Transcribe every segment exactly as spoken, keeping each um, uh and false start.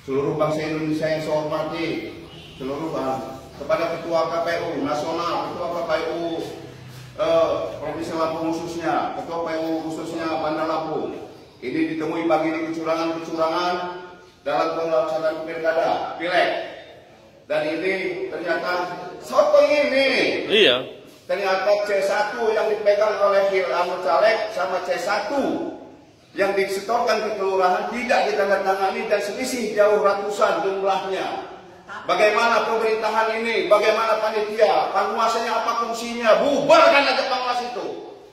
seluruh bangsa Indonesia yang saya hormati, seluruh bang, kepada Ketua K P U Nasional, Ketua K P U eh, Provinsi Lampung khususnya, Ketua K P U khususnya Bandar Lampung, ini ditemui pagi ini kecurangan-kecurangan dalam pelaksanaan pilkada, pileg, dan ini ternyata soto ini. Iya. Ternyata C satu yang dipegang oleh Hilal Caleg sama C satu yang disetorkan ke kelurahan tidak ditandatangani dan selisih jauh ratusan jumlahnya. Bagaimana pemerintahan ini? Bagaimana panitia? Penguasanya apa fungsinya? Bubarkan aja penguasa itu.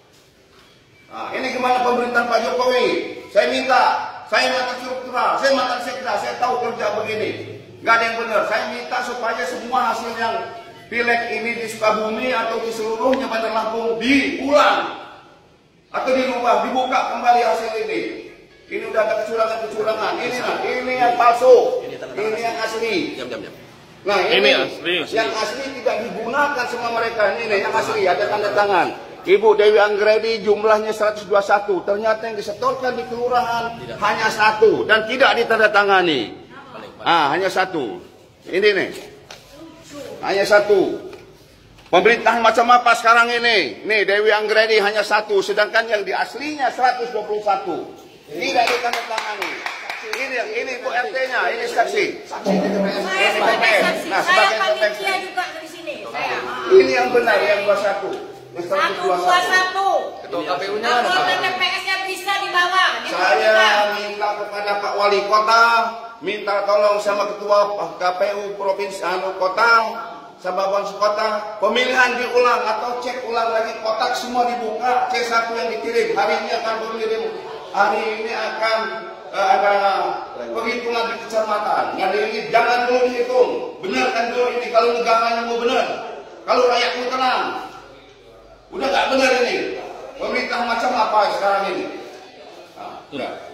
Nah, ini gimana pemerintahan Pak Jokowi? Saya minta, saya mantan struktural, saya mantan sekda, saya tahu kerja begini. Gak ada yang benar. Saya minta supaya semua hasil yang pileg ini di Sukabumi atau di seluruhnya Bandar Lampung diulang atau dirubah, dibuka kembali hasil ini. Ini udah ada kecurangan-kecurangan. Ini nah, ini yang palsu, ini yang asli. Nah ini, ini asli. Yang asli tidak digunakan sama mereka. Ini nih, yang asli ada tanda tangan. Ibu Dewi Anggreni jumlahnya seratus dua puluh satu. Ternyata yang disetorkan di kelurahan hanya satu dan tidak ditandatangani. Ah, hanya satu. Ini nih. Hanya satu. Pemerintahan macam apa sekarang ini? Nih Dewi Anggreni hanya satu, sedangkan yang di aslinya seratus dua puluh satu. Tidak ditandatangani. Ini yang ini Bu R T-nya, ini saksi. Saksi di T P S. Saya sebagai saksi. Nah, saya panitia juga di sini. Saya. Ini yang benar yang dua puluh satu. seratus dua puluh satu. Ketua K P U-nya Anggota T P S-nya bisa dibawa. Saya minta kepada Pak Wali Kota, minta tolong sama Ketua K P U Provinsi anu Kota, sama Bawaslu Kota, pemilihan diulang atau cek ulang lagi, kotak semua dibuka, C satu yang dikirim, hari ini akan berkirim, hari ini akan uh, ada penghitungan di kecamatan. Hari ini jangan dulu dihitung, benarkan dulu ini kalau negaranya mau benar, kalau rakyat mau tenang. Udah nggak benar ini, pemerintah macam apa sekarang ini? Nah, udah.